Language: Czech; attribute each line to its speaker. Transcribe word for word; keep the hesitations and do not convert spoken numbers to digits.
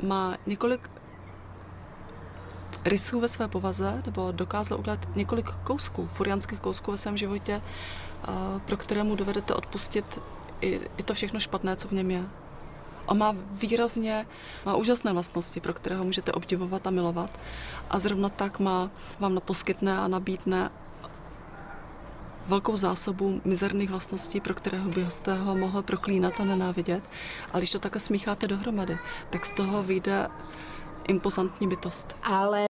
Speaker 1: má několik rysů ve své povaze, nebo dokázal udělat několik kousků, furianských kousků ve svém životě, pro které mu dovedete odpustit i, i to všechno špatné, co v něm je. On má výrazně, má úžasné vlastnosti, pro které ho můžete obdivovat a milovat. A zrovna tak má, vám poskytne a nabídne velkou zásobu mizerných vlastností, pro kterého byste ho mohl proklínat a nenávidět. A když to takhle smícháte dohromady, tak z toho vyjde impozantní bytost.
Speaker 2: Ale